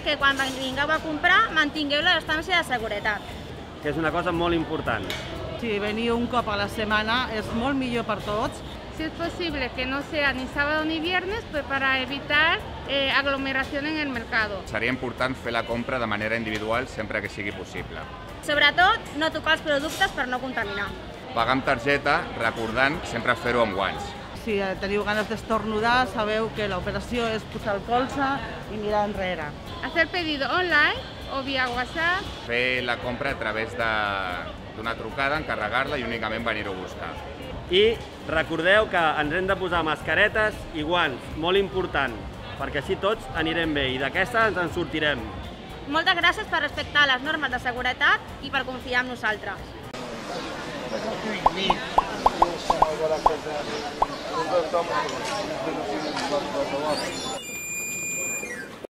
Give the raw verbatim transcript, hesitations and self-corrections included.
que quan vingueu a comprar mantingueu la distància de seguretat. Que és una cosa molt important. Sí, venir un cop a la setmana és molt millor per tots. Si es posible que no sea ni sábado ni viernes, pues para evitar eh, aglomeración en el mercado. Seria important fer la compra de manera individual sempre que sigui possible. Sobretot, no tocar els productes per no contaminar. Pagar amb targeta, recordant sempre fer-ho amb guants. Si teniu ganes d'estornudar, sabeu que l'operació és posar el colze i mirar enrere. Hacer pedido online o vía WhatsApp. Fer la compra a través d'una trucada, encarregar-la i únicament venir-ho a buscar. I recordeu que ens hem de posar mascaretes i guants, molt important, perquè així tots anirem bé i d'aquesta ens en sortirem. Moltes gràcies per respectar les normes de seguretat i per confiar en nosaltres. Gracias.